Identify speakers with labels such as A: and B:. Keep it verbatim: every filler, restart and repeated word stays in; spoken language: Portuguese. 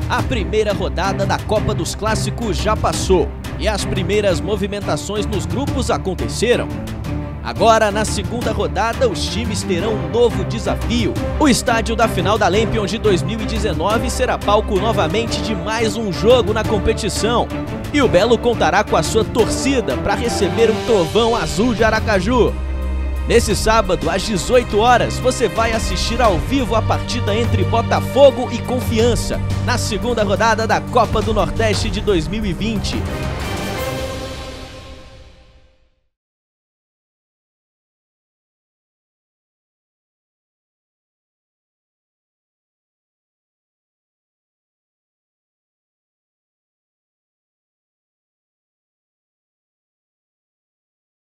A: A primeira rodada da Copa dos Clássicos já passou e as primeiras movimentações nos grupos aconteceram. Agora, na segunda rodada, os times terão um novo desafio. O estádio da final da Lampions de dois mil e dezenove será palco novamente de mais um jogo na competição. E o Belo contará com a sua torcida para receber o Trovão Azul de Aracaju. Nesse sábado, às dezoito horas, você vai assistir ao vivo a partida entre Botafogo e Confiança, na segunda rodada da Copa do Nordeste de dois mil e vinte.